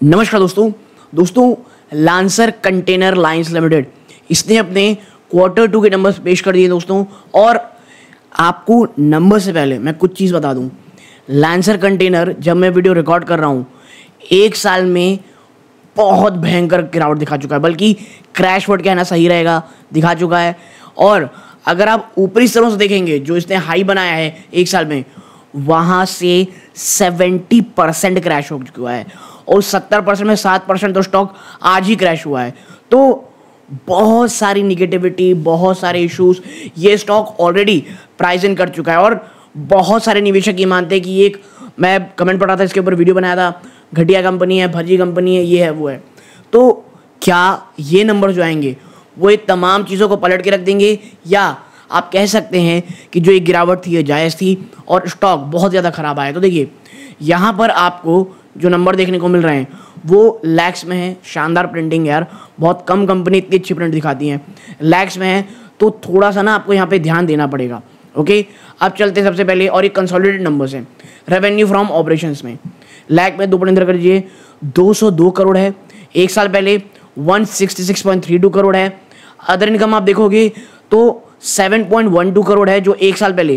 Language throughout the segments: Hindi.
नमस्कार दोस्तों लांसर कंटेनर लाइंस लिमिटेड इसने अपने Q2 के नंबर्स पेश कर दिए दोस्तों। और आपको नंबर से पहले मैं कुछ चीज़ बता दूं। लांसर कंटेनर जब मैं वीडियो रिकॉर्ड कर रहा हूं, एक साल में बहुत भयंकर गिरावट दिखा चुका है, बल्कि क्रैश वर्ड कहना सही रहेगा, दिखा चुका है। और अगर आप ऊपरी स्तरों से देखेंगे जो इसने हाई बनाया है एक साल में, वहाँ से 70% क्रैश हो चुका है और 70% में 7% तो स्टॉक आज ही क्रैश हुआ है। तो बहुत सारी निगेटिविटी, बहुत सारे इश्यूज ये स्टॉक ऑलरेडी प्राइस इन कर चुका है। और बहुत सारे निवेशक ये मानते हैं कि एक, मैं कमेंट पढ़ा था, इसके ऊपर वीडियो बनाया था, घटिया कंपनी है, भजी कंपनी है, ये है वो है। तो क्या ये नंबर जो आएंगे वो ये तमाम चीज़ों को पलट के रख देंगे, या आप कह सकते हैं कि जो एक गिरावट थी ये जायज़ थी और स्टॉक बहुत ज़्यादा ख़राब आया? तो देखिए, यहाँ पर आपको जो नंबर देखने को मिल रहे हैं वो लैक्स में है। शानदार प्रिंटिंग यार, बहुत कम कंपनी इतनी अच्छी प्रिंट दिखाती हैं। लैक्स में है तो थोड़ा सा ना आपको यहाँ पे ध्यान देना पड़ेगा। ओके, अब चलते हैं सबसे पहले, और ये कंसोलिडेटेड नंबर्स हैं। रेवेन्यू फ्रॉम ऑपरेशंस में लैक में 2 पॉइंट कर दीजिए, 202 करोड़ है। एक साल पहले 166.32 करोड़ है। अदर इनकम आप देखोगे तो 7.12 करोड़ है, जो एक साल पहले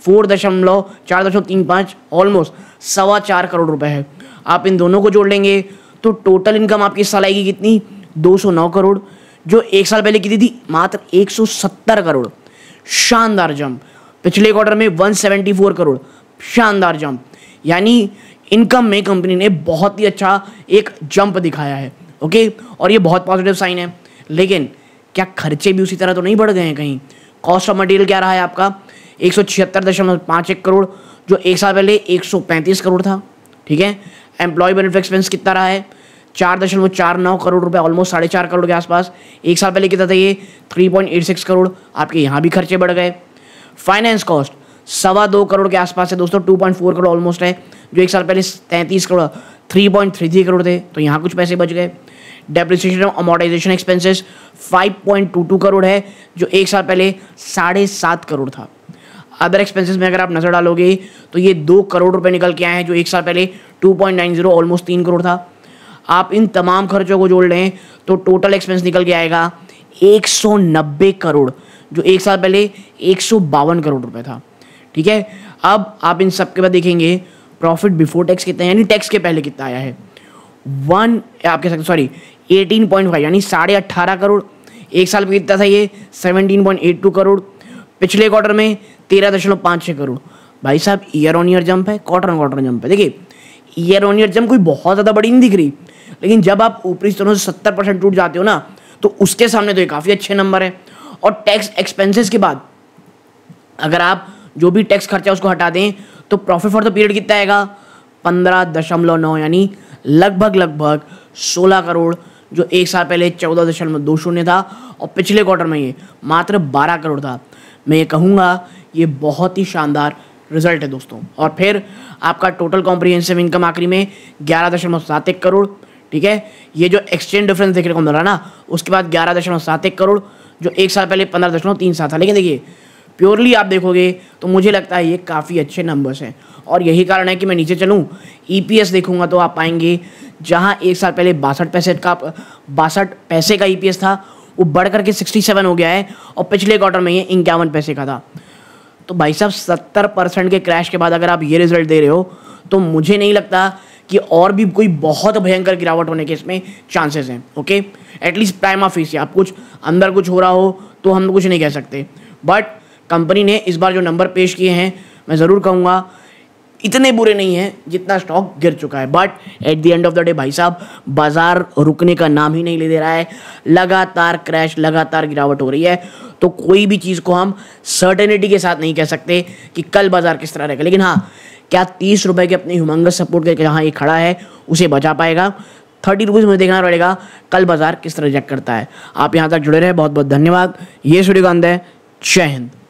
4.35 ऑलमोस्ट 4.25 करोड़ रुपए है। आप इन दोनों को जोड़ लेंगे तो टोटल इनकम आपकी इस साल आएगी कितनी? 209 करोड़, जो एक साल पहले कितनी थी? मात्र 170 करोड़। शानदार जंप। पिछले क्वार्टर में 174 करोड़, शानदार जंप। यानी इनकम में कंपनी ने बहुत ही अच्छा एक जंप दिखाया है। ओके, और ये बहुत पॉजिटिव साइन है। लेकिन क्या खर्चे भी उसी तरह तो नहीं बढ़ गए हैं कहीं? कॉस्ट ऑफ मटेरियल क्या रहा है आपका? 176.51 करोड़, जो एक साल पहले 135 करोड़ था। ठीक है। एम्प्लॉय बेनिफिट एक्सपेंस कितना रहा है? 4.49 करोड़ रुपए, ऑलमोस्ट 4.5 करोड़ के आसपास। एक साल पहले कितना था ये? 3.86 करोड़। आपके यहाँ भी खर्चे बढ़ गए। फाइनेंस कॉस्ट 2.25 करोड़ के आसपास है दोस्तों, 2.4 करोड़ ऑलमोस्ट है, जो एक साल पहले 33 करोड़ 3.33 करोड़ थे, तो यहाँ कुछ पैसे बच गए। डेप्रिसिएशन और अमोर्टाइजेशन एक्सपेंसेस 5.22 करोड़ है, जो एक साल पहले 7.5 करोड़ था। अदर एक्सपेंसेस में अगर आप नजर डालोगे तो ये 2 करोड़ रुपए निकल के आए हैं, जो एक साल पहले 2.90 ऑलमोस्ट 3 करोड़ था। आप इन तमाम खर्चों को जोड़ लें तो टोटल एक्सपेंस निकल के आएगा 190 करोड़, जो एक साल पहले 152 करोड़ रुपए था। ठीक है। अब आप इन सब के बाद देखेंगे प्रॉफिट बिफोर टैक्स कितना है, यानी टैक्स के पहले कितना आया है। 18.5 यानी 18.5 करोड़। एक साल में कितना था ये? 17.82 करोड़। पिछले क्वार्टर में 13.56 करोड़। भाई साहब, ईयर ऑन ईयर जंप है, क्वार्टर ऑन क्वार्टर जंप है। देखिए, ईयर ऑन ईयर जंप कोई बहुत ज़्यादा बड़ी नहीं दिख रही, लेकिन जब आप ऊपरी स्तरों से 70% टूट जाते हो ना, तो उसके सामने तो ये काफ़ी अच्छे नंबर है। और टैक्स एक्सपेंसेस के बाद अगर आप जो भी टैक्स खर्चा उसको हटा दें तो प्रॉफिट फॉर द पीरियड कितना आएगा? 15.9, यानी लगभग 16 करोड़, जो एक साल पहले 14.20 था और पिछले क्वार्टर में ये मात्र 12 करोड़ था। मैं ये कहूँगा ये बहुत ही शानदार रिजल्ट है दोस्तों। और फिर आपका टोटल कॉम्प्रिहेंसिव इनकम आखिरी में 11.71 करोड़। ठीक है। ये जो एक्सचेंज डिफरेंस देखने को मिल रहा है ना, उसके बाद 11.71 करोड़, जो एक साल पहले 15.37 था। लेकिन देखिए, प्योरली आप देखोगे तो मुझे लगता है ये काफ़ी अच्छे नंबर्स हैं। और यही कारण है कि मैं नीचे चलूँ, EPS देखूंगा तो आप पाएंगे जहां एक साल पहले 62 पैसे का EPS था, वो बढ़ करके 67 हो गया है, और पिछले क्वार्टर में ये 51 पैसे का था। तो भाई साहब, 70% के क्रैश के बाद अगर आप ये रिजल्ट दे रहे हो तो मुझे नहीं लगता कि और भी कोई बहुत भयंकर गिरावट होने के इसमें चांसेस हैं। ओके, एटलीस्ट प्राइमा फेसिया आप कुछ अंदर कुछ हो रहा हो तो हम कुछ नहीं कह सकते। बट कंपनी ने इस बार जो नंबर पेश किए हैं, मैं ज़रूर कहूँगा इतने बुरे नहीं हैं जितना स्टॉक गिर चुका है। But at the end of the day भाई साहब, बाजार रुकने का नाम ही नहीं ले दे रहा है। लगातार क्रैश, लगातार गिरावट हो रही है। तो कोई भी चीज़ को हम सर्टेनिटी के साथ नहीं कह सकते कि कल बाजार किस तरह रहेगा। लेकिन हाँ, क्या 30 रुपये के अपने ह्यूमंगस सपोर्ट के जहाँ ये खड़ा है उसे बचा पाएगा? 30 रुपीज़ में देखना पड़ेगा कल बाजार किस तरह रिएक्ट करता है। आप यहाँ तक जुड़े रहे, बहुत बहुत धन्यवाद। ये सूर्यकांत है। जय हिंद।